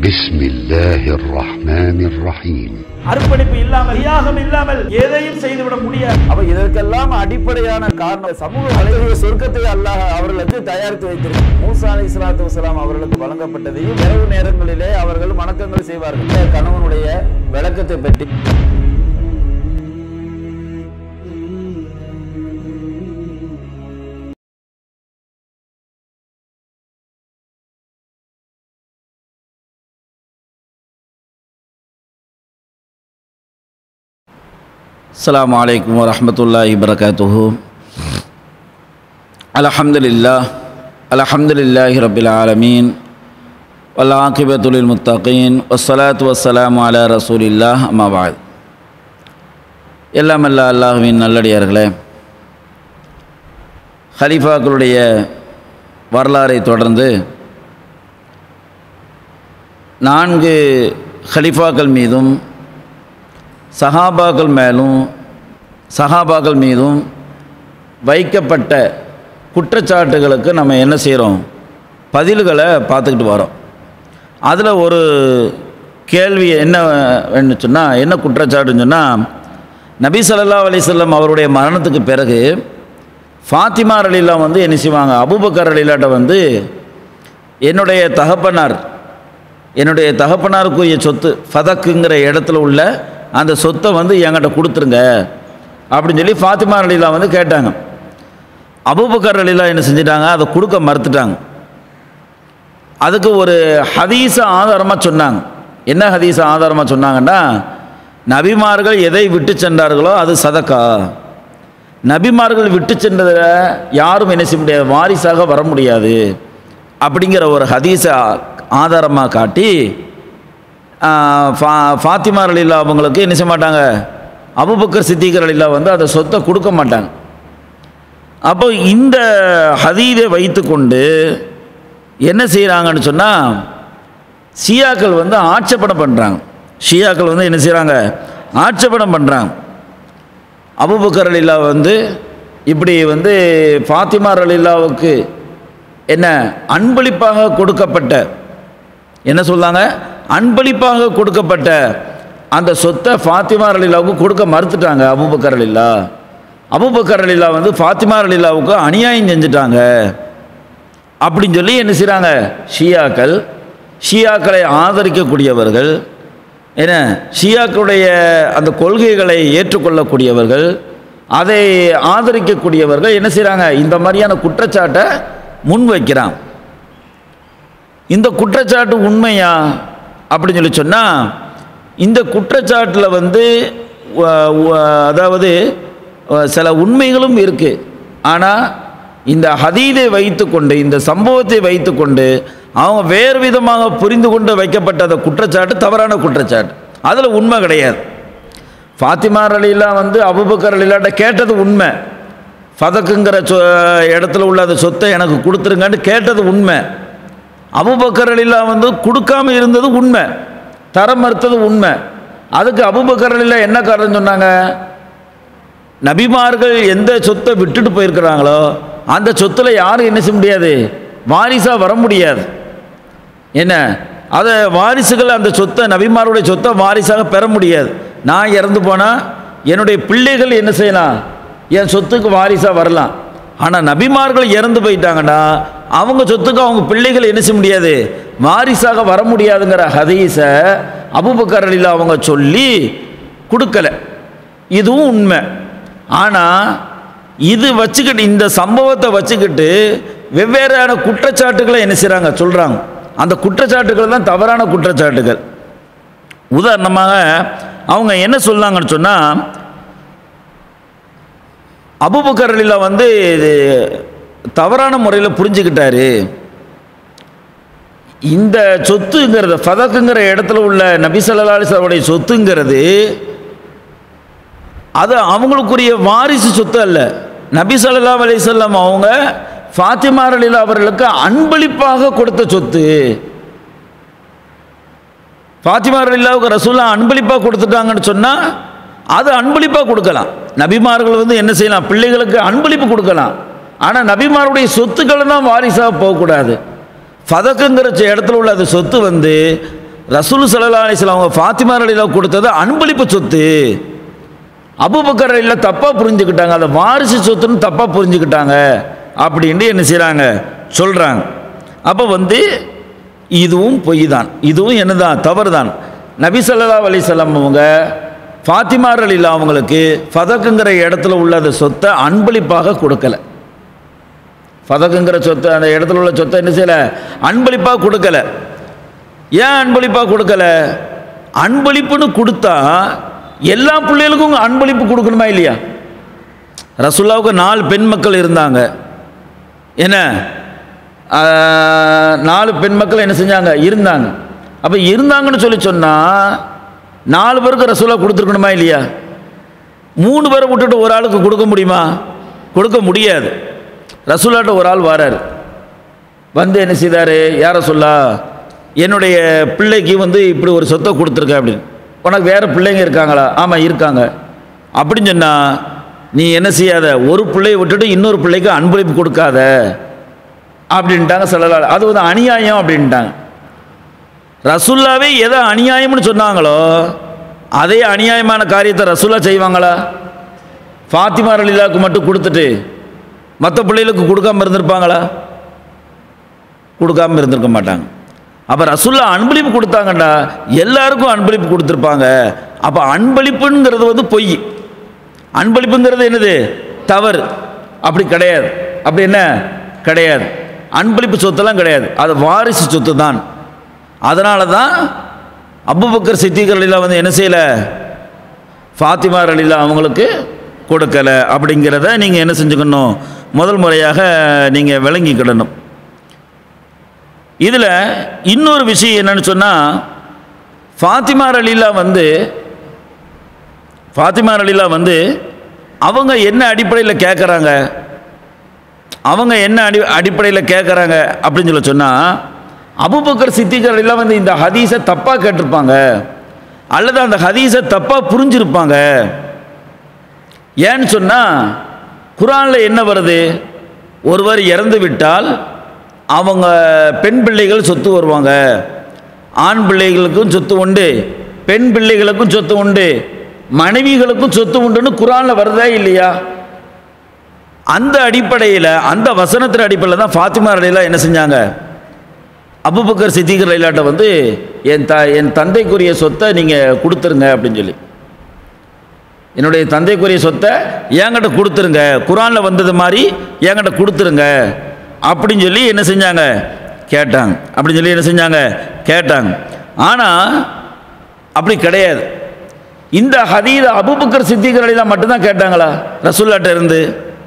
பிஸ்மில்லாஹிர் ரஹ்மானிர் ரஹீம். அர்ப்பணிப்பு இல்லாமல், தியாகம் இல்லாமல் எதையும் செய்துவிட முடியாது. அப்ப இதற்கெல்லாம் அடிப்படையான காரணம் சமூக வலைதள சொர்க்கத்தை அல்லாஹ் அவர்களுக்கு தயாரித்து வைத்திருக்கிறார். மூசா அலைஹிஸ்ஸலாத்து வஸலாம் அவர்களுக்கு வழங்கப்பட்டதையும் இரவு நேரங்களிலே அவர்கள் வணக்கங்கள் செய்வார்கள். கணவனுடைய விளக்கத்தை பற்றி அஸ்ஸலாமு அலைக்கும் வரஹ்மத்துல்லாஹி வபரகாத்துஹு. அல்ஹம்துலில்லாஹி ரப்பில் ஆலமீன் வல் ஆகிபத்து லில் முத்தகீன் வஸ்ஸலாத்து வஸ்ஸலாமு அலா ரசூலில்லாஹ் அம்மா பஅத். எல்லாம் அல்லாஹ்வின் நல்லடியார்களே, ஹலீஃபாக்களுடைய வரலாறை தொடர்ந்து 4 ஹலீஃபாக்கள் மீதும் சஹாபாக்கள் மீதும் வைக்கப்பட்ட குற்றச்சாட்டுகளுக்கு நம்ம என்ன செய்கிறோம், பதில்களை பார்த்துக்கிட்டு வரோம். அதில் ஒரு கேள்வி என்ன வேணும்னு சொன்னால், என்ன குற்றச்சாட்டுன்னு சொன்னால், நபி ஸல்லல்லாஹு அலைஹி வஸல்லம் அவருடைய மரணத்துக்கு பிறகு ஃபாத்திமா ரலியல்லாஹு என்ன செய்வாங்க, அபூபக்கர் ரலியல்லாஹு என்னுடைய தகப்பனாருக்குரிய சொத்து ஃபதக்குங்கிற இடத்துல உள்ள அந்த சொத்தை என்கிட்ட கொடுத்துருங்க அப்படின்னு சொல்லி ஃபாத்திமா ரலியல்லாஹு கேட்டாங்க. அபூபக்கர் ரலியல்லாஹு என்ன செஞ்சிட்டாங்க, அதை கொடுக்க மறுத்துட்டாங்க. அதுக்கு ஒரு ஹதீஸை ஆதாரமாக சொன்னாங்க. என்ன ஹதீஸை ஆதாரமாக சொன்னாங்கன்னா, நபிமார்கள் எதை விட்டு சென்றார்களோ அது சதக்கா. நபிமார்கள் விட்டு சென்றதில் யாரும் என்ன செய்ய முடியாது, வாரிசாக வர முடியாது அப்படிங்கிற ஒரு ஹதீஸை ஆதாரமாக காட்டி ஃபாத்திமா ரலியல்லாஹு அவங்களுக்கு என்ன செய்ய மாட்டாங்க, அபூபக்கர் சித்திக் ரலியல்லாஹு அந்த சொத்தை கொடுக்க மாட்டாங்க. அப்போ இந்த ஹதீஸை வைத்துக்கொண்டு என்ன செய்கிறாங்கன்னு சொன்னால், ஷியாக்கள் ஆட்சேபணம் பண்ணுறாங்க. ஷியாக்கள் என்ன செய்கிறாங்க, ஆட்சேபணம் பண்ணுறாங்க. அபூபக்கர் ரலியல்லாஹு இப்படி ஃபாத்திமா ரலியல்லாஹுவுக்கு என்ன அன்பளிப்பாக கொடுக்கப்பட்ட, என்ன சொல்கிறாங்க, அன்பளிப்பாக கொடுக்கப்பட்ட அந்த சொத்தை ஃபாத்திமா ரலியல்லாஹுவுக்கு கொடுக்க மறுத்துட்டாங்க. அபூபக்கர் ரலியல்லாஹு ஃபாத்திமா ரலியல்லாஹுவுக்கு அநியாயம் செஞ்சுட்டாங்க அப்படின்னு சொல்லி என்ன செய்கிறாங்க, ஷியாக்களை ஆதரிக்கக்கூடியவர்கள், என்ன ஷியாக்களுடைய அந்த கொள்கைகளை ஏற்றுக்கொள்ளக்கூடியவர்கள், அதை ஆதரிக்கக்கூடியவர்கள் என்ன செய்கிறாங்க, இந்த மாதிரியான குற்றச்சாட்டை முன்வைக்கிறான். இந்த குற்றச்சாட்டு உண்மையா அப்படின்னு சொல்லி சொன்னால், இந்த குற்றச்சாட்டில் அதாவது சில உண்மைகளும் இருக்குது. ஆனால் இந்த ஹதீதை வைத்துக்கொண்டு, இந்த சம்பவத்தை வைத்துக்கொண்டு அவங்க வேறு விதமாக புரிந்து கொண்டு வைக்கப்பட்ட அந்த குற்றச்சாட்டு தவறான குற்றச்சாட்டு. அதில் உண்மை கிடையாது. ஃபாத்திமா ரலியல்லாஹு அபூபக்கர் ரலியல்லாஹு கேட்டது உண்மை, ஃபதக்குங்கிற இடத்துல உள்ள அந்த சொத்தை எனக்கு கொடுத்துருங்கன்னு கேட்டது உண்மை. அபூபக்கர் ரலியல்லாஹு கொடுக்காம இருந்தது உண்மை, தர மறுத்தது உண்மை. அதுக்கு அபூபக்கர் ரலியல்லாஹு என்ன காரணம் சொன்னாங்க, நபிமார்கள் எந்த சொத்தை விட்டுட்டு போயிருக்கிறாங்களோ அந்த சொத்தில் யாரும் என்ன செய்ய முடியாது, வாரிசாக வர முடியாது. என்ன அதை வாரிசுகள் அந்த சொத்தை, நபிமாருடைய சொத்தை வாரிசாக பெற முடியாது. நான் இறந்து போனால் என்னுடைய பிள்ளைகள் என்ன செய்யலாம், என் சொத்துக்கு வாரிசாக வரலாம். ஆனால் நபிமார்கள் இறந்து போயிட்டாங்கன்னா அவங்க சொத்துக்கு அவங்க பிள்ளைகள் என்ன செய்ய முடியாது, வாரிசாக வர முடியாதுங்கிற ஹதீஸை அபூபக்கர் ரலியல்லாஹு அவங்க சொல்லி கொடுக்கல. இதுவும் உண்மை. ஆனால் இது வச்சுக்கிட்டு, இந்த சம்பவத்தை வச்சுக்கிட்டு வெவ்வேறான குற்றச்சாட்டுகளை என்ன செய்கிறாங்க, சொல்கிறாங்க. அந்த குற்றச்சாட்டுகள் தான் தவறான குற்றச்சாட்டுகள். உதாரணமாக அவங்க என்ன சொன்னாங்கன்னு சொன்னால், அபூபக்கர் ரலியல்லாஹு இது தவறான முறையில் புரிஞ்சுக்கிட்டாரு. இந்த சொத்துங்கிறது ஃபதக்குங்கிற இடத்துல உள்ள நபி ஸல்லல்லாஹு அலைஹி வஸல்லம் சொத்துங்கிறது அது அவங்களுக்குரிய வாரிசு சொத்து அல்ல. நபி ஸல்லல்லாஹு அலைஹி வஸல்லம் அவங்க ஃபாத்திமா ரலியல்லாஹு அவர்களுக்கு அன்பளிப்பாக கொடுத்த சொத்து. ஃபாத்திமா ரலியல்லாஹுக்கு ரசூலுல்லாஹ் அன்பளிப்பாக கொடுத்துட்டாங்கன்னு சொன்னால் அது அன்பளிப்பாக கொடுக்கலாம். நபிமார்கள் என்ன செய்யலாம், பிள்ளைகளுக்கு அன்பளிப்பு கொடுக்கலாம். ஆனால் நபிமாருடைய சொத்துக்களை தான் வாரிசாக போகக்கூடாது. ஃபதக்குங்கிற இடத்துல உள்ள அது சொத்து ரசூல் ஸல்லல்லாஹு அலைஹி வஸல்லம் அவங்க ஃபாத்திமா ரலியல்லாஹு கொடுத்தது அன்பளிப்பு சொத்து. அபூபக்கர் ரலியல்லாஹு தப்பாக புரிஞ்சுக்கிட்டாங்க, அதை வாரிசு சொத்துன்னு தப்பாக புரிஞ்சுக்கிட்டாங்க அப்படின்னு என்ன செய்கிறாங்க சொல்கிறாங்க. அப்போ இதுவும் பொய் தான், இதுவும் என்னதான் தவறு தான். நபி ஸல்லல்லாஹு அலைஹி வஸல்லம் அவங்க ஃபாத்திமா ரலியல்லாஹு அவங்களுக்கு ஃபதக்குங்கிற இடத்துல உள்ள அந்த சொத்தை அன்பளிப்பாக கொடுக்கல. ஃபதக்குங்கிற சொத்தை, அந்த இடத்துல உள்ள சொத்தை என்ன செய்யலை, அன்பளிப்பாக கொடுக்கல. ஏன் அன்பளிப்பாக கொடுக்கல? அன்பளிப்புன்னு கொடுத்தா எல்லா பிள்ளைகளுக்கும் அன்பளிப்பு கொடுக்கணுமா இல்லையா? ரசூலுல்லாவுக்கு 4 பெண் மக்கள் இருந்தாங்க. என்ன 4 பெண் மக்கள் என்ன செஞ்சாங்க இருந்தாங்க. அப்போ இருந்தாங்கன்னு சொல்லி சொன்னால் 4 பேருக்கு ரசூலுல்லாஹ் கொடுத்துருக்கணுமா இல்லையா? 3 பேரை விட்டுட்டு ஒரு ஆளுக்கு கொடுக்க முடியுமா? கொடுக்க முடியாது. ரசூலுல்லாஹ்ட்ட ஒரு ஆள் வராரு, என்ன செய்தார், யார் ரசூலுல்லாஹ் என்னுடைய பிள்ளைக்கு இப்படி ஒரு சொத்தை கொடுத்துருக்க அப்படின்னு. உனக்கு வேறு பிள்ளைங்க இருக்காங்களா? ஆமாம் இருக்காங்க. அப்படின்னு சொன்னால் நீ என்ன செய்யாத, ஒரு பிள்ளையை விட்டுட்டு இன்னொரு பிள்ளைக்கு அன்பளிப்பு கொடுக்காத அப்படின்ட்டாங்க ஸல்லல்லாஹு. அது அநியாயம் அப்படின்ட்டாங்க. ரசூலுல்லாவே எதை அநியாயம்னு சொன்னாங்களோ அதே அநியாயமான காரியத்தை ரசூலுல்லாஹ் செய்வாங்களா? ஃபாத்திமா ரலியல்லாஹுக்கு மட்டும் கொடுத்துட்டு மற்ற பிள்ளைகளுக்கு கொடுக்காமல் இருந்திருப்பாங்களா? கொடுக்காமல் இருந்திருக்க மாட்டாங்க. அப்போ ரசூலுல்லாஹ் அன்பளிப்பு கொடுத்தாங்கண்டா எல்லாருக்கும் அன்பளிப்பு கொடுத்துருப்பாங்க. அப்போ அன்பளிப்புங்கிறது பொய், அன்பளிப்புங்கிறது என்னது தவறு. அப்படி கிடையாது. அப்படி என்ன கிடையாது, அன்பளிப்பு சொத்தெல்லாம் கிடையாது, அது வாரிசு சொத்து தான். அதனால தான் அபூபக்கர் சித்திக் ரலியல்லாஹு என்ன செய்யலை, ஃபாத்திமா ரலியல்லாஹு அவங்களுக்கு கொடுக்கலை அப்படிங்கிறத நீங்கள் என்ன செஞ்சுக்கணும், முதல் முறையாக நீங்கள் விளங்கிக்கிடணும். இதில் இன்னொரு விஷயம் என்னன்னு சொன்னால், ஃபாத்திமா ரலியல்லாஹு அவங்க என்ன அடிப்படையில் கேட்குறாங்க, அப்படின்னு சொல்லி சொன்னால், அபூபக்கர் சித்திக் ரலியல்லாஹு இந்த ஹதீஸை தப்பாக கேட்டிருப்பாங்க அல்லது அந்த ஹதீஸை தப்பாக புரிஞ்சிருப்பாங்க. ஏன்னு சொன்னால் குர்ஆனில் என்ன வருது, ஒருவர் இறந்து விட்டால் அவங்க பெண் பிள்ளைகள் சொத்து வருவாங்க, ஆண் பிள்ளைகளுக்கும் சொத்து உண்டு, பெண் பிள்ளைகளுக்கும் சொத்து உண்டு, மனைவிகளுக்கும் சொத்து உண்டுன்னு குர்ஆனில் வருதா இல்லையா? அந்த அடிப்படையில், அந்த வசனத்தின் அடிப்படையில் தான் ஃபாத்திமா ரலியல்லாஹு என்ன செஞ்சாங்க, அபூபக்கர் சித்திக் ரலியல்லாஹு என் தந்தைக்குரிய சொத்தை நீங்கள் கொடுத்துருங்க அப்படின்னு சொல்லி, என்னுடைய தந்தைக்குரிய சொத்தை என்கிட்ட கொடுத்துருங்க, குர்ஆனில் வந்தது மாதிரி என்கிட்ட கொடுத்துருங்க அப்படின்னு சொல்லி என்ன செஞ்சாங்க கேட்டாங்க. ஆனால் அப்படி கிடையாது. இந்த ஹதீஸ் அபூபக்கர் சித்திக் ரலியல்லாஹு மட்டும்தான் கேட்டாங்களா? ரசூலுல்லாஹ்ட்ட இருந்து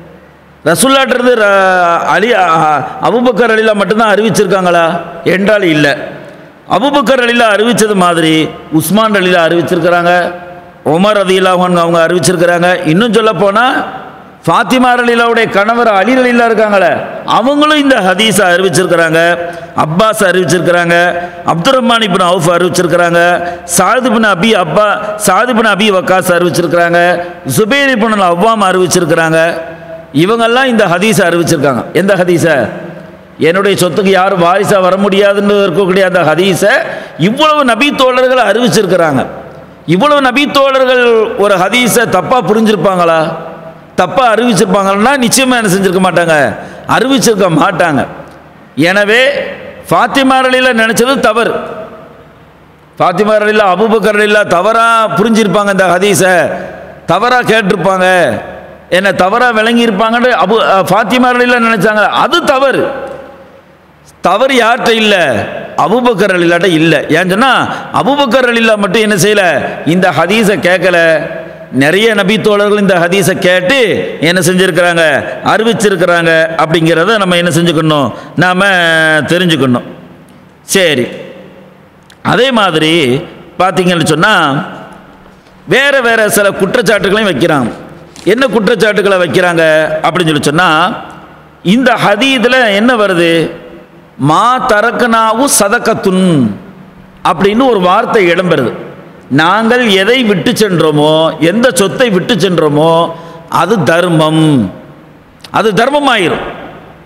அபூபக்கர் ரலியல்லாஹு மட்டும்தான் அறிவிச்சிருக்காங்களா என்றால் இல்லை. அபூபக்கர் ரலியல்லாஹு அறிவித்தது மாதிரி உஸ்மான் ரலியல்லாஹு அறிவிச்சிருக்கிறாங்க, உமர் ரலியல்லாஹு அன்ஹு அவங்க அறிவிச்சிருக்கிறாங்க. இன்னும் சொல்ல போனால் ஃபாத்திமா ரலியல்லாஹுடைய கணவர் அலி ரலியல்லாஹு இருக்காங்களே, அவங்களும் இந்த ஹதீஸை அறிவிச்சிருக்கிறாங்க. அப்பாஸ் அறிவிச்சிருக்கிறாங்க, அப்துர் ரஹ்மான் இப்னு அவுஃப் அறிவிச்சிருக்கிறாங்க, சாத் இப்னு அபி வக்காஸ் அறிவிச்சிருக்கிறாங்க, ஜுபைர் இப்னு அவ்வாம் அறிவிச்சிருக்கிறாங்க. இவங்கெல்லாம் இந்த ஹதீஸை அறிவிச்சிருக்காங்க. எந்த ஹதீஸை? என்னுடைய சொத்துக்கு யாரும் வாரிசாக வர முடியாதுன்னு இருக்கக்கூடிய அந்த ஹதீஸை இவ்வளவு நபி தோழர்கள் அறிவிச்சிருக்கிறாங்க. இவ்வளவு நபி தோழர்கள் ஒரு ஹதீஸை தப்பாக புரிஞ்சிருப்பாங்களா, தப்பாக அறிவிச்சிருப்பாங்கன்னா நிச்சயமாக என்ன செஞ்சிருக்க மாட்டாங்க, அறிவிச்சிருக்க மாட்டாங்க. எனவே ஃபாத்திமா ரலியல்லாஹு நினைச்சது தவறு. ஃபாத்திமா ரலியல்லாஹு அபூபக்கர் ரலியல்லாஹு தவறாக புரிஞ்சிருப்பாங்க, இந்த ஹதீஸை தவறாக கேட்டிருப்பாங்க, என்ன தவறாக விளங்கியிருப்பாங்கன்னு ஃபாத்திமா ரலியல்லாஹு நினைச்சாங்க. அது தவறு. தவறு யார்கிட்ட இல்லை? அபூபக்கர் ரலியல்லாஹு இல்லை. ஏன்னு சொன்னால் அபூபக்கர் ரலியல்லாஹு மட்டும் என்ன செய்யலை, இந்த ஹதீஸை கேட்கல. நிறைய நபி தோழர்கள் இந்த ஹதீஸை கேட்டு என்ன செஞ்சுருக்கிறாங்க, அறிவிச்சிருக்கிறாங்க. அப்படிங்கிறத நம்ம என்ன செஞ்சுக்கணும், நாம் தெரிஞ்சுக்கணும். சரி, அதே மாதிரி பார்த்தீங்கன்னு சொன்னால் வேறு வேறு சில குற்றச்சாட்டுகளையும் வைக்கிறாங்க. என்ன குற்றச்சாட்டுகளை வைக்கிறாங்க அப்படின்னு சொல்லி சொன்னால், இந்த ஹதீஸில் என்ன வருது, மா தரக்கனாவு சதக்கத்துன் அப்படின்னு ஒரு வார்த்தை இடம்பெறுது. நாங்கள் எதை விட்டு சென்றோமோ, எந்த சொத்தை விட்டு சென்றோமோ அது தர்மம், அது தர்மமாயிரும்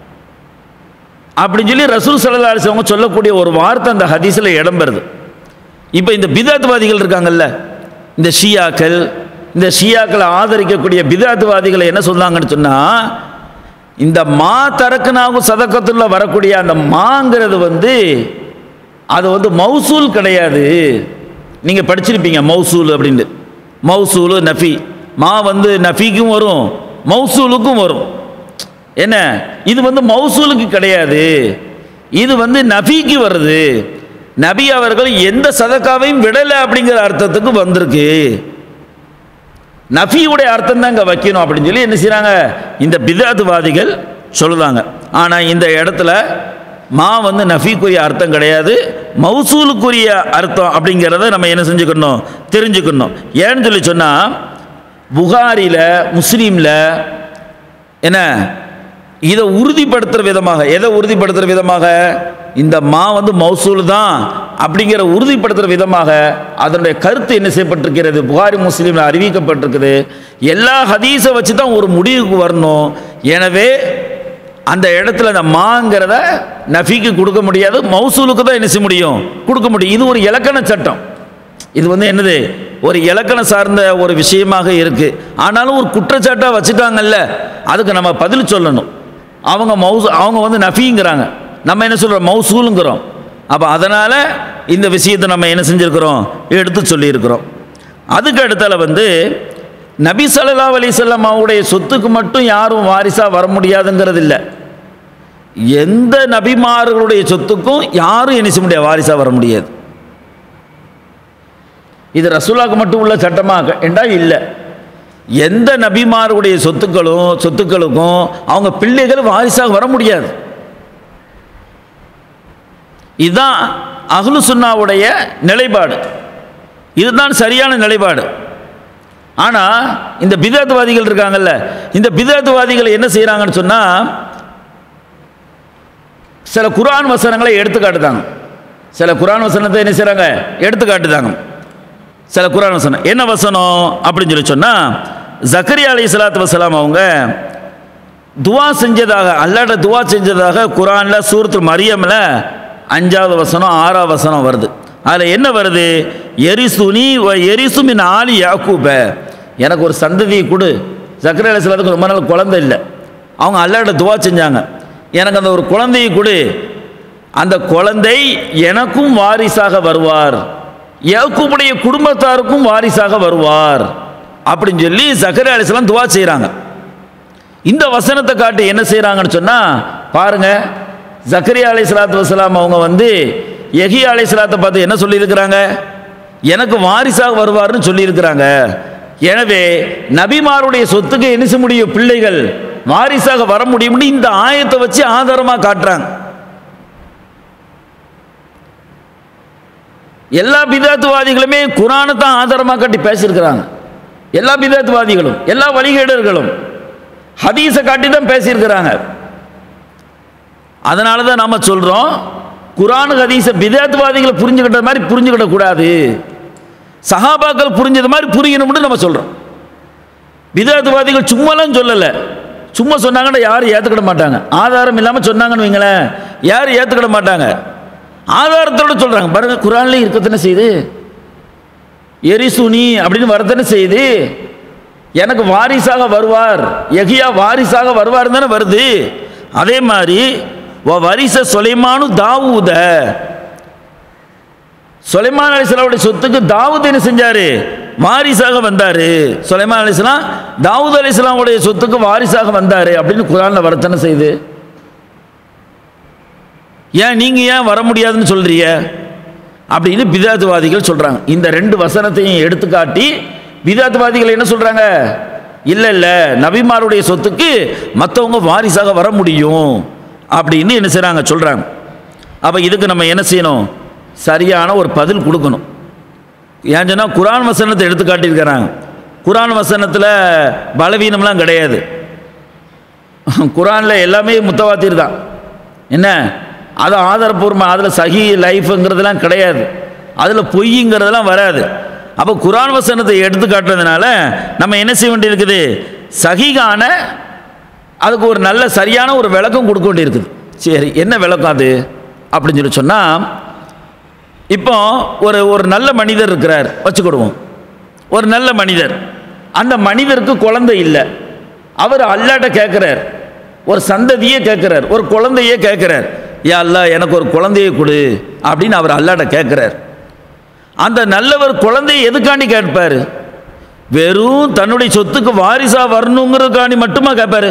அப்படின்னு சொல்லி ரசூல் ஸல்லல்லாஹு அலைஹி வஸல்லம் சொல்லக்கூடிய ஒரு வார்த்தை அந்த ஹதீஸில் இடம்பெறுது. இப்போ இந்த பிதாத்வாதிகள் இருக்காங்கல்ல, இந்த ஷியாக்களை ஆதரிக்கக்கூடிய பிதாத்வாதிகளை என்ன சொன்னாங்கன்னு சொன்னால், இந்த மா தரக்குனாவும் சதக்கத்துல வரக்கூடிய அந்த மாங்கிறது அது மௌசூல் கிடையாது. நீங்கள் படிச்சிருப்பீங்க மௌசூல் அப்படின்னு. மௌசூலு நஃபி, மா நஃபிக்கும் வரும் மௌசூலுக்கும் வரும். என்ன இது மௌசூலுக்கு கிடையாது, இது நஃபிக்கு வருது. நபி அவர்கள் எந்த சதக்காவையும் விடலை அப்படிங்கிற அர்த்தத்துக்கு வந்திருக்கு. நஃபியுடைய அர்த்தம் தான் இங்கே வைக்கணும் அப்படின்னு சொல்லி என்ன செய்கிறாங்க இந்த பிதாத்வாதிகள் சொல்லுதாங்க. ஆனால் இந்த இடத்துல மா நஃபிக்குரிய அர்த்தம் கிடையாது, மௌசூலுக்குரிய அர்த்தம் அப்படிங்கிறத நம்ம என்ன செஞ்சுக்கணும், தெரிஞ்சுக்கணும். ஏன்னு சொல்லி சொன்னால் புகாரில முஸ்லீமில் என்ன இதை உறுதிப்படுத்துகிற விதமாக, எதை உறுதிப்படுத்துகிற விதமாக, இந்த மா மௌசூல் தான் அப்படிங்கிற உறுதிப்படுத்துகிற விதமாக அதனுடைய கருத்து என்ன செய்யப்பட்டிருக்கிறது, புகாரி முஸ்லீமில் அறிவிக்கப்பட்டிருக்குது. எல்லா ஹதீஸை வச்சு தான் ஒரு முடிவுக்கு வரணும். எனவே அந்த இடத்துல அந்த மாங்கிறத நஃபிக்கு கொடுக்க முடியாது, மௌசூலுக்கு தான் என்ன செய்ய முடியும், கொடுக்க முடியும். இது ஒரு இலக்கண சட்டம். இது என்னது, ஒரு இலக்கணம் சார்ந்த ஒரு விஷயமாக இருக்கு. ஆனாலும் ஒரு குற்றச்சாட்டாக வச்சுட்டாங்கல்ல, அதுக்கு நம்ம பதில் சொல்லணும். அவங்க நஃபிங்கிறாங்க, நம்ம என்ன சொல்கிறோம், மௌசூலுங்கிறோம். அப்போ அதனால் இந்த விஷயத்தை நம்ம என்ன செஞ்சுருக்கிறோம், எடுத்து சொல்லியிருக்கிறோம். அதுக்கு அடுத்தால நபி ஸல்லல்லாஹு அலைஹி வஸல்லம் அவருடைய சொத்துக்கு மட்டும் யாரும் வாரிசாக வர முடியாதுங்கிறது இல்லை. எந்த நபிமார்களுடைய சொத்துக்கும் யாரும் என்ன செய்ய முடியாது, வாரிசாக வர முடியாது. இது ரசூலுல்லாஹ்க்கு மட்டும் உள்ள சட்டமாக என்றால் இல்லை. எந்த நபிமார்களுடைய சொத்துக்களுக்கும் அவங்க பிள்ளைகள் வாரிசாக வர முடியாது. இதுதான் அஹ்லு சுன்னாவுடைய நிலைப்பாடு, இதுதான் சரியான நிலைப்பாடு. ஆனால் இந்த பிதாத்வாதிகள் இருக்காங்கல்ல, இந்த பிதாத்வாதிகள் என்ன செய்கிறாங்கன்னு சொன்னால் சில குர்ஆன் வசனங்களை எடுத்துக்காட்டுதாங்க. சில குர்ஆன் வசனத்தை என்ன செய்கிறாங்க, எடுத்துக்காட்டுதாங்க. சில குர்ஆன் வசனம் என்ன வசனம் அப்படின்னு சொல்லி சொன்னால், ஜக்கரியா அலைஹிஸ்ஸலாத்து வஸ்ஸலாம் அவங்க துவா செஞ்சதாக, அல்லாஹ்ட்ட துவா செஞ்சதாக குர்ஆனில் சூரத்துல் மரியமில் 5வது வசனம் 6வது வசனம் வருது. அதில் என்ன வருது, எரிசுனி வ எரிசு மின் ஆலி யாக்கூப, எனக்கு ஒரு சந்ததியை கொடு. ஜக்கரியா அலைஹிஸ்ஸலாத்துக்கு ரொம்ப நாள் குழந்தை இல்லை, அவங்க அல்லாஹ்ட்ட துவா செஞ்சாங்க, எனக்கு அந்த ஒரு குழந்தையை கொடு, அந்த குழந்தை எனக்கும் வாரிசாக வருவார், யாக்கூபுடைய குடும்பத்தாருக்கும் வாரிசாக வருவார் அப்படின்னு சொல்லி ஜக்கரியா அலைஹிஸ்ஸலாம் துவா செய்கிறாங்க. இந்த வசனத்தை காட்டி என்ன செய்கிறாங்கன்னு சொன்னால் பாருங்க, ஜக்கரியா அலைஹிஸ்ஸலாத்து வஸ்ஸலாம் அவங்க யஹ்யா அலைஹிஸ்ஸலாத்தை பார்த்து என்ன சொல்லியிருக்கிறாங்க, எனக்கு வாரிசாக வருவார்னு சொல்லியிருக்கிறாங்க. எனவே நபிமாருடைய சொத்துக்கு என்ன செய்ய முடியும், பிள்ளைகள் வாரிசாக வர முடியும்னு இந்த ஆயத்தை வச்சு ஆதாரமாக காட்டுறாங்க. எல்லா பிதாத்துவாதிகளுமே குர்ஆனை தான் ஆதாரமாக காட்டி பேசியிருக்கிறாங்க. எல்லா பிதாத்துவாதிகளும் எல்லா வழிகேடர்களும் ஹதீஸை காட்டி தான் பேசியிருக்கிறாங்க. அதனால தான் நம்ம சொல்கிறோம், குர்ஆன் ஹதீஸை பிதாத்துவாதிகளை புரிஞ்சுக்கிட்ட மாதிரி புரிஞ்சுக்கிடக்கூடாது, சஹாபாக்கள் புரிஞ்சது மாதிரி புரியணும்னு நம்ம சொல்கிறோம். பிதாத்துவாதிகள் சும்மாலாம் சொல்லலை, சும்மா சொன்னாங்கன்னா யாரும் ஏற்றுக்கிட மாட்டாங்க. ஆதாரம் இல்லாமல் சொன்னாங்கன்னு வைங்களேன், யாரும் ஏற்றுக்கிட மாட்டாங்க. ஆதாரத்தோடு சொல்கிறாங்க. பாருங்க, குர்ஆன்லேயும் இருக்கத்தானே செய்து, எரிசுனி அப்படின்னு வரத்தானே செய்து, எனக்கு வாரிசாக வருவார், யஹ்யா வாரிசாக வருவார் தானே வருது. அதே மாதிரி வரிச சுலைமானு தாவூத, சுலைமான் அலைஹிஸ்ஸலாமுடைய சொத்துக்கு தாவூத் என்ன செஞ்சாரு, வாரிசாக வந்தார். சுலைமான் அலைஹிஸ்ஸலாம் தாவூத் அலைஹிஸ்ஸலாமுடைய சொத்துக்கு வாரிசாக வந்தார் அப்படின்னு குர்ஆனில் வரத்தானே செய்து. ஏன் நீங்கள் ஏன் வர முடியாதுன்னு சொல்கிறீங்க அப்படின்னு பிதாத்துவாதிகள் சொல்கிறாங்க. இந்த ரெண்டு வசனத்தையும் எடுத்துக்காட்டி பிதாத்துவாதிகள் என்ன சொல்கிறாங்க, இல்லை இல்லை நபிமாருடைய சொத்துக்கு மற்றவங்க வாரிசாக வர முடியும் அப்படின்னு என்ன செய்கிறாங்க, சொல்கிறாங்க. அப்போ இதுக்கு நம்ம என்ன செய்யணும், சரியான ஒரு பதில் கொடுக்கணும். ஏன் சொன்னால் குர்ஆன் வசனத்தை எடுத்து காட்டியிருக்கிறாங்க. குர்ஆன் வசனத்தில் பலவீனம்லாம் கிடையாது, குர்ஆனில் எல்லாமே முத்தவாத்திர் தான். என்ன அது ஆதாரப்பூர்வமாக, அதில் சஹி லைஃப்ங்கிறதுலாம் கிடையாது, அதில் பொய்ங்கிறதெல்லாம் வராது. அப்போ குர்ஆன் வசனத்தை எடுத்து காட்டுறதுனால நம்ம என்ன செய்ய வேண்டியிருக்குது, சஹீகான அதுக்கு ஒரு நல்ல சரியான ஒரு விளக்கம் கொடுக்க வேண்டியிருக்குது. சரி, என்ன விளக்கம் அது அப்படின்னு சொல்லி சொன்னால், இப்போ ஒரு நல்ல மனிதர் இருக்கிறார் வச்சுக்கிடுவோம். ஒரு நல்ல மனிதர், அந்த மனிதருக்கு குழந்தை இல்லை. அவர் அல்லாட்ட கேட்குறார், ஒரு சந்ததியே கேட்குறார், ஒரு குழந்தையே கேட்குறார், யா அல்லாஹ் எனக்கு ஒரு குழந்தையை கொடு அப்படின்னு அவர் அல்லாட்ட கேட்குறார். அந்த நல்லவர் குழந்தையை எதுக்காண்டி கேட்பார்? வெறும் தன்னுடைய சொத்துக்கு வாரிசா வரணுங்கிறதுக்காண்டி மட்டுமா கேட்பாரு?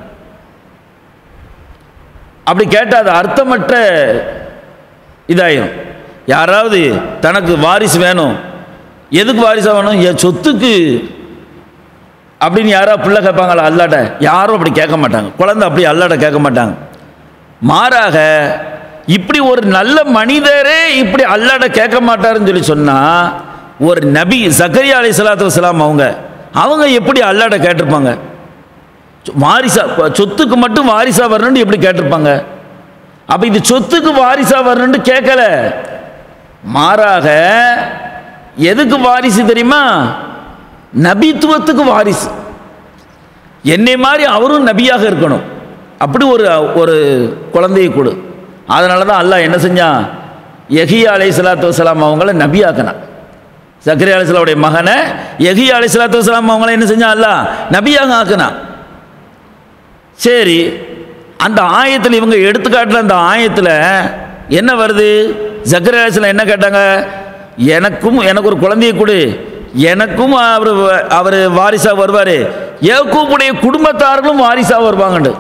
அப்படி கேட்டால் அது அர்த்தமற்ற இதாயிரும். யாராவது தனக்கு வாரிசு வேணும், எதுக்கு வாரிசா வேணும்? என் சொத்துக்கு அப்படின்னு யாராவது பிள்ளை கேட்பாங்களா அல்லாட்ட? யாரும் அப்படி கேட்க மாட்டாங்க. குழந்தை அப்படி அல்லாட்ட கேட்க மாட்டாங்க. மாறாக இப்படி ஒரு நல்ல மனிதரே இப்படி அல்லாட்ட கேட்க மாட்டாருன்னு சொல்லி சொன்னால், ஒரு நபி ஜக்கரியா அலைஹிஸ்ஸலாத்து வஸ்ஸலாம் அவங்க எப்படி அல்லாட்ட கேட்டிருப்பாங்க? வாரிசா, சொத்துக்கு மட்டும் வாரிசா வரணும்னு எப்படி கேட்டிருப்பாங்க? அப்போ இது சொத்துக்கு வாரிசா வரணும்னு கேட்கல, மாறாக எதுக்கு வாரிசு தெரியுமா? நபித்துவத்துக்கு வாரிசு. என்னை மாதிரி அவரும் நபியாக இருக்கணும், அப்படி ஒரு குழந்தையை கொடு. அதனால தான் அல்லாஹ் என்ன செஞ்சான்? யஹ்யா அலைஹிஸ்ஸலாத்து வஸ்ஸலாம் அவங்கள நபியாக்கினான். ஜக்கரியா அலைஹிஸ்ஸலாமுடைய மகனை யஹ்யா அலைஹிஸ்ஸலாத்து வஸ்ஸலாம் அவங்கள என்ன செஞ்சான்? அல்லாஹ் நபியாக ஆக்கினான். சரி, அந்த ஆயத்தில் இவங்க எடுத்துக்காட்டில் அந்த ஆயத்தில் என்ன வருது? ஜக்கரியா அலைஹிஸ்ஸலாம் என்ன கேட்டாங்க? எனக்கு ஒரு குழந்தையை கொடு, எனக்கும் அவர் வாரிசா வருவார், யாக்கூபுடைய குடும்பத்தார்களும் வாரிசா வருவாங்கண்டு.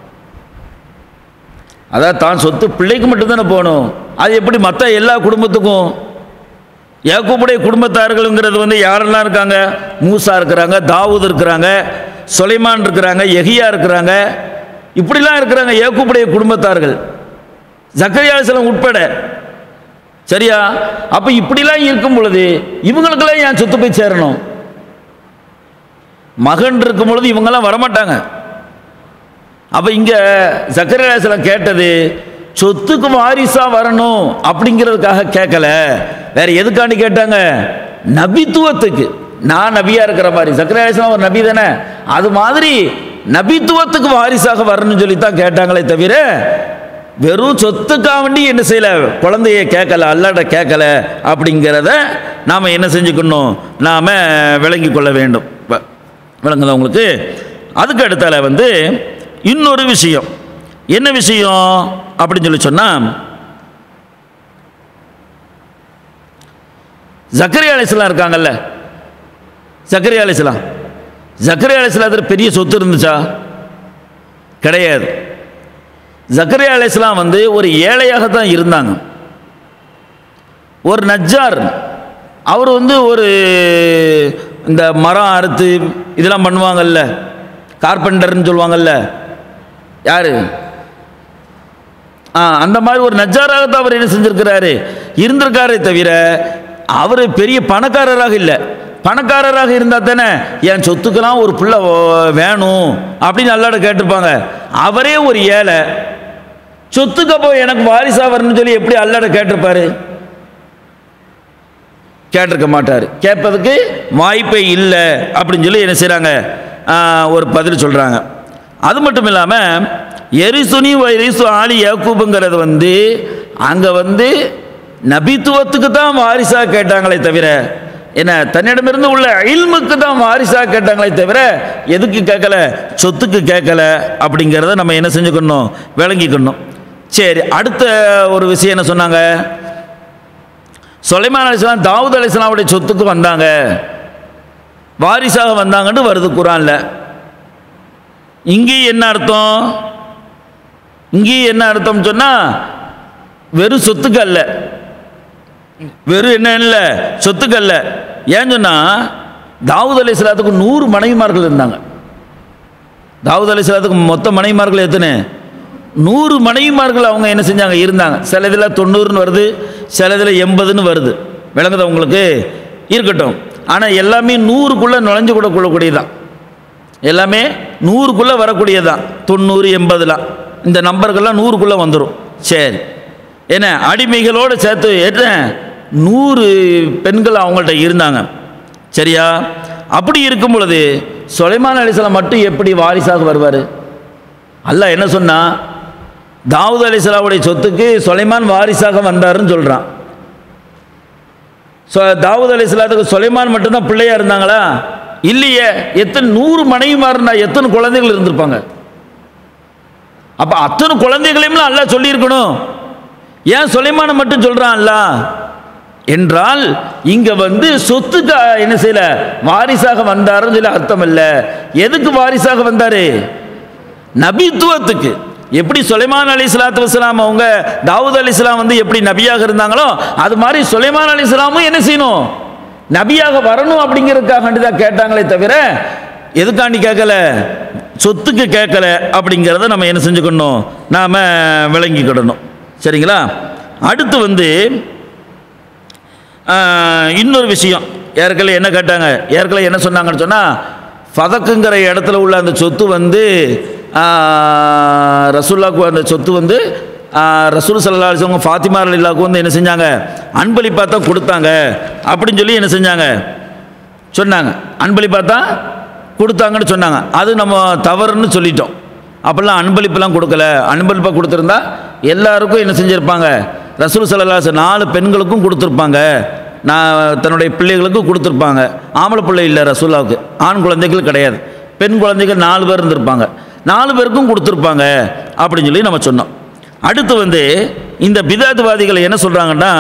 அதான் தான் சொத்து பிள்ளைக்கு மட்டும்தானே போகணும், அது எப்படி மற்ற எல்லா குடும்பத்துக்கும்? யாக்கூபுடைய குடும்பத்தார்களுங்கிறது யாரெல்லாம் இருக்காங்க? மூசா இருக்கிறாங்க, தாவூத் இருக்கிறாங்க, சுலைமான் இருக்கிறாங்க, யஹ்யா இருக்கிறாங்க, இப்படிலாம் இருக்கிறாங்க யாக்கூபுடைய குடும்பத்தார்கள், ஜக்கரியா அலைஹிஸ்ஸலாம் உட்பட. சரியா? அப்போ இப்படிலாம் இருக்கும் பொழுது இவங்களுக்கெல்லாம் ஏன் சொத்து போய் சேரணும்? மகன் இருக்கும் பொழுது இவங்கெல்லாம் வரமாட்டாங்க. அப்போ இங்கே ஜக்கரியா அலைஹிஸ்ஸலாம் கேட்டது சொத்துக்கு வாரிசா வரணும் அப்படிங்கிறதுக்காக கேட்கல, வேற எதுக்காண்டி கேட்டாங்க? நபித்துவத்துக்கு. நான் நபியா இருக்கிற மாதிரி, ஜக்கரியா அலைஹிஸ்ஸலாம் ஒரு நபி தானே, அது மாதிரி நபித்துவத்துக்கு வாரிசாக வரணும்னு சொல்லித்தான் கேட்டாங்களே தவிர வெறும் சொத்துக்காக வேண்டி என்ன செய்யல, குழந்தைய கேட்கல, அல்லாட்ட கேட்கல. அப்படிங்கிறத நாம் என்ன செஞ்சுக்கணும்? நாம் விளங்கி கொள்ள வேண்டும். விளங்குதா உங்களுக்கு? அதுக்கு அடுத்தால இன்னொரு விஷயம், என்ன விஷயம் அப்படின்னு சொல்லி சொன்னால், ஜக்கரியா அலைஹிஸ்ஸலாம் இருக்காங்கல்ல, ஜக்கரியா அலைஹிஸ்ஸலாம் பெரிய சொத்து இருந்துச்சா? கிடையாது. ஜக்கரியா அலைஹிஸ்ஸலாம் ஒரு ஏழையாகத்தான் இருந்தாங்க. ஒரு நஜ்ஜார், அவர் ஒரு இந்த மரம் அறுத்து இதெல்லாம் பண்ணுவாங்கல்ல, கார்பெண்டர்னு சொல்லுவாங்கல்ல, யாரு? அந்த மாதிரி ஒரு நஜ்ஜாராகத்தான் அவர் என்ன செஞ்சிருக்கிறாரு, இருந்திருக்காரே தவிர அவர் பெரிய பணக்காரராக இல்லை. பணக்காரராக இருந்தால் தானே என் சொத்துக்கெல்லாம் ஒரு பிள்ளை வேணும் அப்படின்னு அல்லாட்ட கேட்டிருப்பாங்க. அவரே ஒரு ஏழை, சொத்துக்கு அப்போ எனக்கு வாரிசா வரணும்னு சொல்லி எப்படி அல்லாட்ட கேட்டிருப்பாரு? கேட்டிருக்க மாட்டார். கேட்பதுக்கு வாய்ப்பே இல்லை அப்படின்னு சொல்லி என்ன செய்கிறாங்க? ஒரு பதில் சொல்கிறாங்க. அது மட்டும் இல்லாமல் எரிசுனி வைரிசு ஆலி யாக்கூபுங்கிறது அங்கே நபித்துவத்துக்கு தான் வாரிசா கேட்டாங்களே தவிர, என்ன தன்னிடமிருந்து உள்ள இல்முக்கு தான் வாரிசா கேட்டாங்களே தவிர எதுக்கு கேட்கல? சொத்துக்கு கேட்கல. அப்படிங்கிறத நம்ம என்ன செஞ்சுக்கணும்? விளங்கிக்கணும். சரி, அடுத்த ஒரு விஷயம் என்ன சொன்னாங்க? சுலைமான் அலைஹிஸ்ஸலாம் தாவூத் அலைஹிஸ்ஸலாமுடைய சொத்துக்கு வந்தாங்க, வாரிசாக வந்தாங்கன்னு வருது குர்ஆன்ல. இங்கேயும் என்ன அர்த்தம்? இங்கேயும் என்ன அர்த்தம் சொன்னால், வெறும் சொத்துக்கு அல்ல, வெறும் என்ன இல்லை சொத்துக்கு அல்ல. ஏன்னு சொன்னால் தாவூத் அலைஹிஸ்ஸலாத்துக்கு 100 மனைவிமார்கள் இருந்தாங்க. தாவூத் அலைஹிஸ்ஸலாத்துக்கு மொத்த மனைவிமார்கள் எத்தனை? 100 மனைவிமார்கள் அவங்க என்ன செஞ்சாங்க? இருந்தாங்க. சில இதில் 90ன்னு வருது, சில இதில் 80ன்னு வருது. விளங்குதா உங்களுக்கு? இருக்கட்டும். ஆனால் எல்லாமே 100க்குள்ளே நுழைஞ்சு கூட கொள்ளக்கூடியதான், எல்லாமே 100க்குள்ளே வரக்கூடியதான். 90, 80லாம் இந்த நம்பர்கள்லாம் 100க்குள்ளே வந்துடும். சரி, என்ன அடிமைகளோடு சேர்த்து என்ன 100 பெண்கள் அவங்கள்ட்ட இருந்தாங்க. சரியா? அப்படி இருக்கும் பொழுது சுலைமான் அலைஹிஸ்ஸலாம் மட்டும் எப்படி வாரிசாக வருவார்? அல்லாஹ் என்ன சொன்னா? தாவூத் அலைஹிஸ்ஸலாமுடைய சொத்துக்கு சுலைமான் வாரிசாக வந்தாருன்னு சொல்கிறான். தாவூத் அலைஹிஸ்ஸலாத்துக்கு சுலைமான் மட்டும்தான் பிள்ளையா இருந்தாங்களா? இல்லையே. எத்தனை 100 மனைவிமார் இருந்தா எத்தனை குழந்தைகள் இருந்திருப்பாங்க? அப்ப அத்தனை குழந்தைகளையும் அல்லாஹ் சொல்லியிருக்கணும். ஏன் சுலைமானை மட்டும் சொல்றான் அல்லாஹ் என்றால், இங்க சொத்துக்கு என்ன செய்யல, வாரிசாக வந்தாருன்னு சொல்லி அர்த்தம் இல்ல. எதுக்கு வாரிசாக வந்தாரு? நபித்துவத்துக்கு. எப்படி சுலைமான் அலைஹிஸ்ஸலாத்து வஸ்ஸலாம் அவங்க தாவூத் அலைஹிஸ்ஸலாம் எப்படி நபியாக இருந்தாங்களோ அது மாதிரி சுலைமான் அலைஹிஸ்ஸலாமும் என்ன செய்யணும், நபியாக வரணும் அப்படிங்கிறதுக்காக தான் கேட்டாங்களே தவிர எதுக்காண்டி கேட்கல, சொத்துக்கு கேட்கல. அப்படிங்கிறத நம்ம என்ன செஞ்சுக்கணும், நாம விளங்கிக்கிடணும். சரிங்களா? அடுத்து இன்னொரு விஷயம். ஏற்கனவே என்ன கேட்டாங்க, ஏற்கனவே என்ன சொன்னாங்கன்னு சொன்னால், ஃபதக்குங்கிற இடத்துல உள்ள அந்த சொத்து ரசூலுல்லாஹ்க்கு அந்த சொத்து ரசூல் ஸல்லல்லாஹு அலைஹி வஸல்லம் ஃபாத்திமா ரலியல்லாஹு என்ன செஞ்சாங்க, அன்பளிப்பாக தான் கொடுத்தாங்க அப்படின்னு சொல்லி என்ன செஞ்சாங்க சொன்னாங்க. அன்பளிப்பாக தான் கொடுத்தாங்கன்னு சொன்னாங்க. அது நம்ம தவறுன்னு சொல்லிட்டோம். அப்போல்லாம் அன்பளிப்பெல்லாம் கொடுக்கல. அன்பளிப்பாக கொடுத்துருந்தா எல்லாருக்கும் என்ன செஞ்சுருப்பாங்க, ரசூல் ஸல்லல்லாஹு அலைஹி வஸல்லம் 4 பெண்களுக்கும் கொடுத்துருப்பாங்க, தன்னுடைய பிள்ளைகளுக்கும் கொடுத்துருப்பாங்க. ஆம்பளை பிள்ளை இல்லை ரசூலுல்லாஹ்வுக்கு, ஆண் குழந்தைகள் கிடையாது, பெண் குழந்தைகள் 4 பேர் இருந்திருப்பாங்க, 4 பேருக்கும் கொடுத்துருப்பாங்க அப்படின்னு சொல்லி நம்ம சொன்னோம். அடுத்து இந்த பிதாத்வாதிகள் என்ன சொல்கிறாங்கன்னா,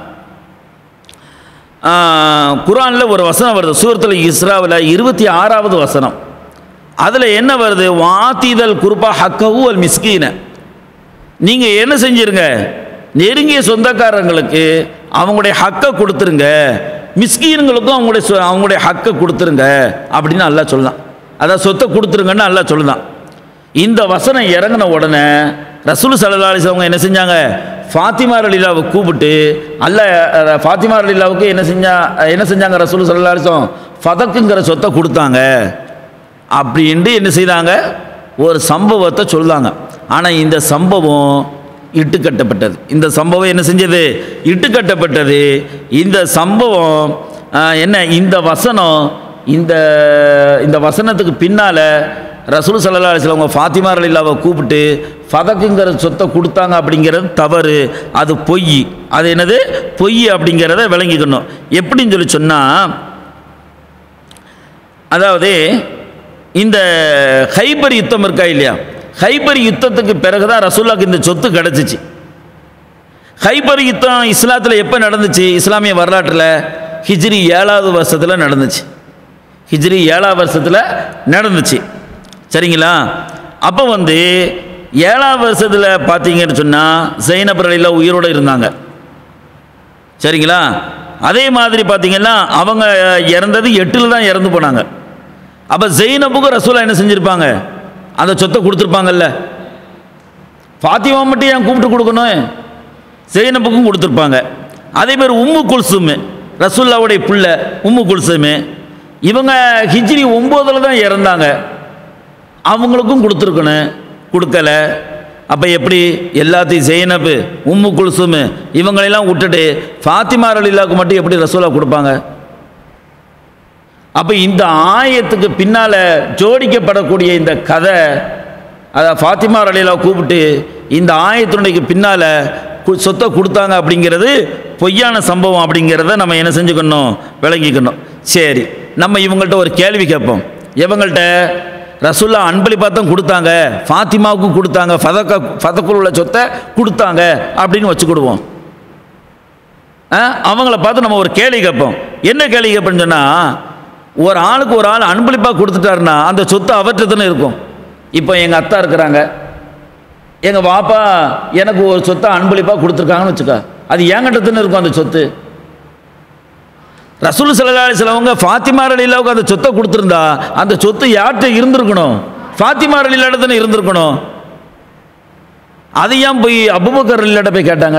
குர்ஆனில் ஒரு வசனம் வருது, சூரத்துல் இஸ்ராவில் 26வது வசனம். அதில் என்ன வருது, வாத்திதல் குர்பா ஹக்கஹு அல் மிஸ்கீன, நீங்கள் என்ன செஞ்சிருங்க, நெருங்கிய சொந்தக்காரங்களுக்கு அவங்களுடைய ஹக்கை கொடுத்துருங்க, மிஸ்கீன்களுக்கும் அவங்களுடைய ஹக்கை கொடுத்துருங்க அப்படின்னு அல்லாஹ் சொல்லலாம். அதான் சொத்தை கொடுத்துருங்கன்னு அல்லாஹ் சொல்லலாம். இந்த வசனம் இறங்கின உடனே ரசூல் ஸல்லல்லாஹு அலைஹி வஸல்லம் என்ன செஞ்சாங்க, ஃபாத்திமா ரலியல்லாஹு கூப்பிட்டு ஃபாத்திமா ரலியல்லாஹுக்கு என்ன செஞ்சாங்க ரசூல் ஸல்லல்லாஹு அலைஹி வஸல்லம் ஃபதக்குங்கிற சொத்தை கொடுத்தாங்க அப்படின்ட்டு என்ன செய்தாங்க, ஒரு சம்பவத்தை சொல்லுவாங்க. ஆனால் இந்த சம்பவம் இட்டுக்கட்டப்பட்டது. இந்த சம்பவம் என்ன செஞ்சது, இட்டுக்கட்டப்பட்டது. இந்த சம்பவம் என்ன, இந்த வசனம் இந்த வசனத்துக்கு பின்னால் ரசூல் ஸல்லல்லாஹு அலைஹி வஸல்லம் ஃபாத்திமா ரலியல்லாஹு கூப்பிட்டு ஃபதக்குங்கிற சொத்தை கொடுத்தாங்க அப்படிங்கிறது தவறு, அது பொய். அது என்னது, பொய் அப்படிங்கிறத விளங்கிக்கணும். எப்படின்னு சொல்லி சொன்னால், அதாவது இந்த ஹைபர் யுத்தம் இருக்கா இல்லையா, ஹைபர் யுத்தத்துக்கு பிறகுதான் ரசூலுல்லாஹ்க்கு இந்த சொத்து கிடச்சிச்சு. ஹைபர் யுத்தம் இஸ்லாத்தில் எப்போ நடந்துச்சு, இஸ்லாமிய வரலாற்றில் ஹிஜ்ரி 7வது வருஷத்தில் நடந்துச்சு. ஹிஜ்ரி 7வது வருஷத்தில் நடந்துச்சு. சரிங்களா? அப்போ 7வது வருஷத்தில் பார்த்தீங்கன்னு சொன்னால் ஸைனப் ரலியல்லாஹு உயிரோடு இருந்தாங்க. சரிங்களா? அதே மாதிரி பார்த்தீங்கன்னா அவங்க இறந்தது 8ல் தான் இறந்து போனாங்க. அப்போ ஸைனப்புக்கு ரசூலுல்லாஹ் என்ன செஞ்சுருப்பாங்க, அந்த சொத்தை கொடுத்துருப்பாங்கல்ல. ஃபாத்திமா மட்டும் ஏன் கூப்பிட்டு கொடுக்கணும், ஸைனப்புக்கும் கொடுத்துருப்பாங்க. அதே மாதிரி உம்மு குல்சும், ரசூலுல்லாஹ்வுடைய புள்ள உம்மு குல்சும், இவங்க ஹிஜ்ரி 9ல் தான் இறந்தாங்க, அவங்களுக்கும் கொடுத்துருக்கணும், கொடுக்கல. அப்போ எப்படி எல்லாத்தையும் ஸைனப் உம்மு குல்சும் இவங்களெல்லாம் விட்டுட்டு ஃபாத்திமா ரலியல்லாஹுக்கு மட்டும் எப்படி ரசூலுல்லாஹ் கொடுப்பாங்க? அப்போ இந்த ஆயத்துக்கு பின்னால் ஜோடிக்கப்படக்கூடிய இந்த கதை, அதை ஃபாத்திமா ரலியல்லாஹு கூப்பிட்டு இந்த ஆயத்தினுடைய பின்னால் சொத்தை கொடுத்தாங்க அப்படிங்கிறது பொய்யான சம்பவம் அப்படிங்கிறத நம்ம என்ன செஞ்சுக்கணும், விளங்கிக்கணும். சரி, நம்ம இவங்கள்ட்ட ஒரு கேள்வி கேட்போம். இவங்கள்ட்ட ரசூலுல்லாஹ் அன்பளிப்பாக தான் கொடுத்தாங்க, ஃபாத்திமாவுக்கும் கொடுத்தாங்க, ஃபதக்குள் உள்ள சொத்தை கொடுத்தாங்க அப்படின்னு வச்சுக்கிடுவோம். அவங்கள பார்த்து நம்ம ஒரு கேள்வி கேட்போம். என்ன கேள்வி கேட்போம்னு சொன்னால், ஒரு ஆளுக்கு ஒரு ஆள் அன்பளிப்பாக கொடுத்துட்டாருன்னா அந்த சொத்து அவர்கிட்ட தானே இருக்கும். இப்போ எங்கள் அத்தா இருக்கிறாங்க, எங்கள் வாப்பா எனக்கு ஒரு சொத்தை அன்பளிப்பாக கொடுத்துருக்காங்கன்னு வச்சுக்கா, அது என்கிட்ட தானே இருக்கும் அந்த சொத்து. ரசூல் ஸல்லல்லாஹு அலைஹி வஸல்லம் ஃபாத்திமா ரலியல்லாஹுக்கு அந்த சொத்தை கொடுத்துருந்தா அந்த சொத்து யார்கிட்ட இருந்திருக்கணும், ஃபாத்திமா ரலியல்லாஹு தானே இருந்திருக்கணும். அது ஏன் போய் அபூபக்கர் ரலியல்லாஹு போய் கேட்டாங்க?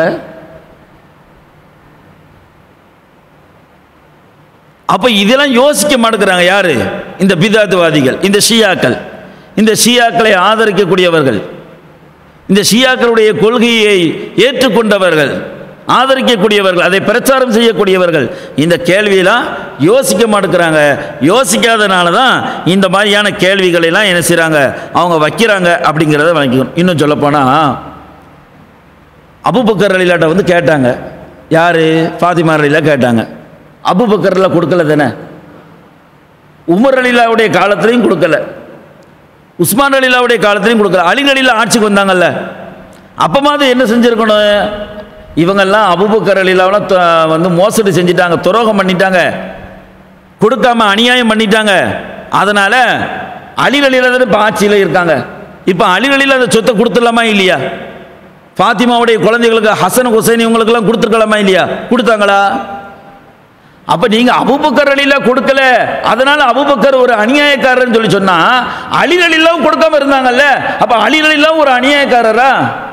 அப்போ இதெல்லாம் யோசிக்க மாட்டேங்கிறாங்க யாரு, இந்த பிதாத்வாதிகள், இந்த ஷியாக்கள், இந்த ஷியாக்களை ஆதரிக்கக்கூடியவர்கள், இந்த ஷியாக்களுடைய கொள்கையை ஏற்றுக்கொண்டவர்கள், ஆதரிக்கக்கூடியவர்கள், அதை பிரச்சாரம் செய்யக்கூடியவர்கள் இந்த கேள்வியெல்லாம் யோசிக்க மாட்டேங்கிறாங்க. யோசிக்காதனால தான் இந்த மாதிரியான கேள்விகளை எல்லாம் என்ன செய்கிறாங்க, அவங்க வைக்கிறாங்க அப்படிங்கிறத வாங்கிக்கணும். இன்னும் சொல்லப்போனால் அபூபக்கர் ரலியல்லாஹு கேட்டாங்க, யார், ஃபாத்திமா ரலியல்லாஹு கேட்டாங்க. அபூபக்கர்ல கொடுக்கல தானே, உமர் ரலியல்லாஹுடைய காலத்திலையும் கொடுக்கல, உஸ்மான் ரலியல்லாஹுடைய காலத்திலையும் கொடுக்கல, அலி ரலியல்லாஹு ஆட்சிக்கு வந்தாங்கல்ல, அப்பமாவது என்ன செஞ்சிருக்கணும்? இவங்கெல்லாம் அபூபக்கர் ரலியல்லாஹு வந்து மோசடி செஞ்சிட்டாங்க, துரோகம் பண்ணிட்டாங்க, கொடுக்காம அநியாயம் பண்ணிட்டாங்க. அதனால அலி ரலியல்லாஹு இப்போ ஆட்சியில் இருக்காங்க. இப்போ அலி ரலியல்லாஹு அந்த சொத்தை கொடுத்துடலாமா இல்லையா? ஃபாத்திமாவுடைய குழந்தைகளுக்கு ஹசன் ஹுசைன் இவங்களுக்கெல்லாம் கொடுத்துருக்கலாமா இல்லையா? கொடுத்தாங்களா? அப்போ நீங்கள் அபூபக்கர் ரலியல்லாஹு கொடுக்கல, அதனால அபூபக்கர் ஒரு அநியாயக்காரர்னு சொல்லி சொன்னா அலி ரலியல்லாஹு கொடுக்காம இருந்தாங்கல்ல, அப்போ அலி ரலியல்லாஹு ஒரு அநியாயக்காரரா?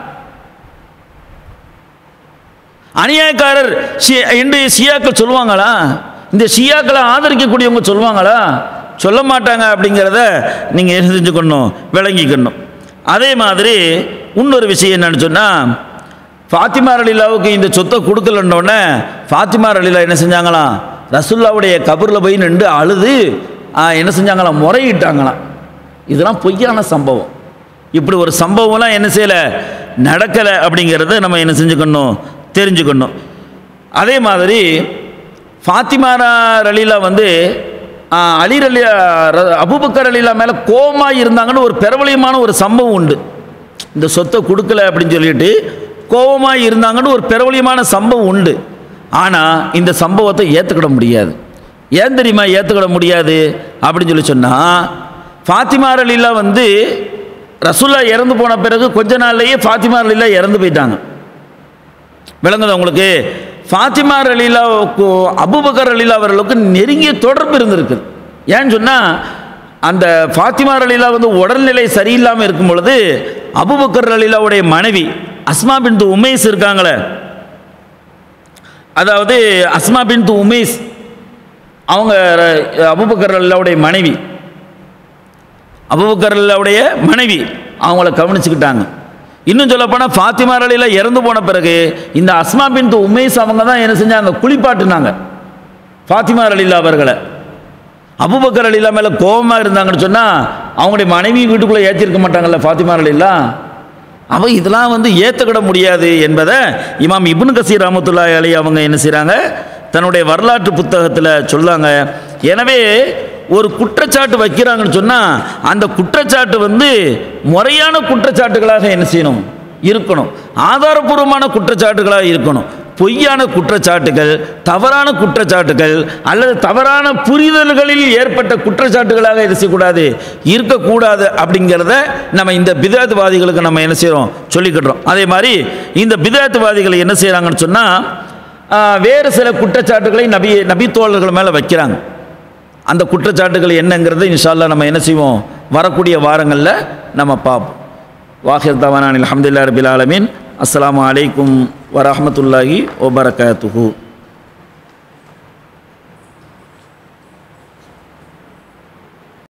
அநியாயக்காரர் என்று ஷியாக்கள் சொல்லுவாங்களா? இந்த ஷியாக்களை ஆதரிக்கக்கூடியவங்க சொல்லுவாங்களா? சொல்ல மாட்டாங்க. அப்படிங்கிறத நீங்கள் தெரிஞ்சுக்கணும், விளங்கிக்கணும். அதே மாதிரி இன்னொரு விஷயம் என்னன்னு சொன்னால், ஃபாத்திமா ரலியல்லாஹுக்கு இந்த சொத்தை கொடுக்கலன்னொடனே ஃபாத்திமா ரலியல்லாஹு என்ன செஞ்சாங்களாம்? ரசூலுல்லாஹ்வுடைய கபரில் போய் நின்று அழுது என்ன செஞ்சாங்களாம்? முறையிட்டாங்களாம். இதெல்லாம் பொய்யான சம்பவம். இப்படி ஒரு சம்பவம்லாம் என்ன செய்யலை, நடக்கலை. அப்படிங்கிறத நம்ம என்ன செஞ்சுக்கணும், தெரிஞ்சுக்கணும். அதே மாதிரி ஃபாத்திமா ரலியல்லாஹு வந்து அலி அபூபக்கர் ரலியல்லாஹு மேலே கோபமாக இருந்தாங்கன்னு ஒரு பிரபலியமான ஒரு சம்பவம் உண்டு. இந்த சொத்தை கொடுக்கல அப்படின்னு சொல்லிட்டு கோபமாக இருந்தாங்கன்னு ஒரு பிரபலியமான சம்பவம் உண்டு. ஆனால் இந்த சம்பவத்தை ஏற்றுக்கிட முடியாது. ஏன் தெரியுமா ஏற்றுக்கிட முடியாது அப்படின்னு சொல்லி சொன்னால், ஃபாத்திமா ரலியல்லாஹு வந்து ரசூலுல்லாஹ் இறந்து போன பிறகு கொஞ்ச நாள்லேயே ஃபாத்திமா ரலியல்லாஹு இறந்து போயிட்டாங்க. விளங்குது உங்களுக்கு? ஃபாத்திமா ரலியல்லாஹுக்கு அபூபக்கர் ரலியல்லாஹு அவர்களுக்கு நெருங்கிய தொடர்பு இருந்திருக்கு. ஏன்னு சொன்னால், அந்த ஃபாத்திமா ரலியல்லாஹு வந்து உடல்நிலை சரியில்லாமல் இருக்கும் பொழுது அபூபக்கர் ரலியல்லாஹுடைய மனைவி அஸ்மா பின்த் உமைஸ் இருக்காங்களே, அதாவது அஸ்மா பின்த் உமைஸ் அவங்க அபூபக்கர் ரலியல்லாஹுடைய மனைவி, அபூபக்கர் ரலியல்லாஹுடைய மனைவி அவங்கள கவனிச்சுக்கிட்டாங்க. இன்னும் சொல்லப்போனால் ஃபாத்திமா ரலியல்லாஹு இறந்து போன பிறகு இந்த அஸ்மா பின்த் உமைஸ் அவங்க தான் என்ன செஞ்சாங்க, குளிப்பாட்டுனாங்க ஃபாத்திமா ரலியல்லாஹு அவர்களை. அபூபக்கர் ரலியல்லாஹு மேலே கோபமாக இருந்தாங்கன்னு சொன்னால் அவங்களுடைய மனைவி வீட்டுக்குள்ளே ஏற்றிருக்க மாட்டாங்கல்ல ஃபாத்திமா ரலியல்லாஹு. அவ இதெல்லாம் வந்து ஏற்றுக்கிட முடியாது என்பதை இமாம் இப்னு கசீர் ரஹ்மத்துல்லாஹி அலைஹி அவங்க என்ன செய்கிறாங்க, தன்னுடைய வரலாற்று புத்தகத்தில் சொல்லாங்க. எனவே ஒரு குற்றச்சாட்டு வைக்கிறாங்கன்னு சொன்னால் அந்த குற்றச்சாட்டு வந்து முறையான குற்றச்சாட்டுகளாக என்ன செய்யணும், இருக்கணும், ஆதாரபூர்வமான குற்றச்சாட்டுகளாக இருக்கணும். பொய்யான குற்றச்சாட்டுகள், தவறான குற்றச்சாட்டுகள் அல்லது தவறான புரிதல்களில் ஏற்பட்ட குற்றச்சாட்டுகளாக என்ன செய்யக்கூடாது, இருக்கக்கூடாது. அப்படிங்கிறத நம்ம இந்த பிதாத்துவாதிகளுக்கு நம்ம என்ன செய்கிறோம், சொல்லிக்கிட்டுறோம். அதே மாதிரி இந்த பிதாத்துவாதிகள் என்ன செய்கிறாங்கன்னு சொன்னால், வேறு சில குற்றச்சாட்டுகளை நபி தோழர்கள் மேலே வைக்கிறாங்க. அந்த குற்றச்சாட்டுகள் என்னங்கிறத இன்ஷா அல்லாஹ் நம்ம என்ன செய்வோம், வரக்கூடிய வாரங்களில் நம்ம பார்ப்போம். வாஹிர் தவானா அல்ஹம்துலில்லாஹி ரப்பில் ஆலமீன். அஸ்ஸலாமு அலைக்கும் வரஹ்மத்துல்லாஹி வபரகாத்துஹு.